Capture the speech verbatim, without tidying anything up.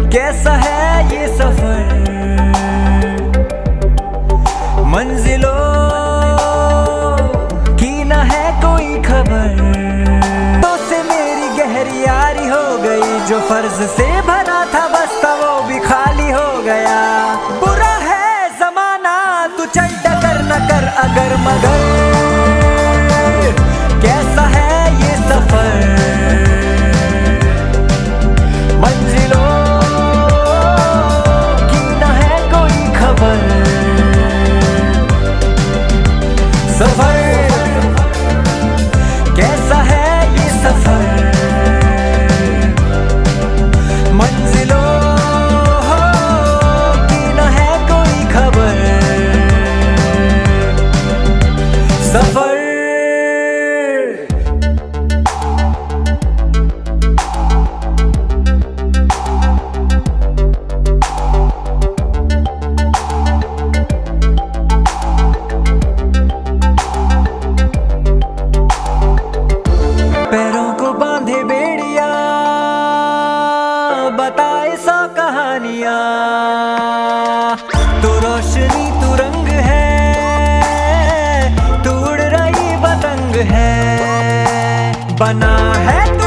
कैसा है ये सफर, मंजिलों की न है कोई खबर। तो से मेरी गहरी यारी हो गई, जो फर्ज से भरा था बस्ता वो भी खाली हो गया। बुरा है जमाना तू चल डगर न कर अगर मगर, कैसा है ये सफर, मंजिलों की न है कोई खबर। सफर कैसा है ये सफर, मंजिलों की न है कोई खबर। सफर पैरों को बांधे बेड़िया, बताए सौ कहानियां। तू रोशनी तू रंग है, तू उड़ रही पतंग है। बना है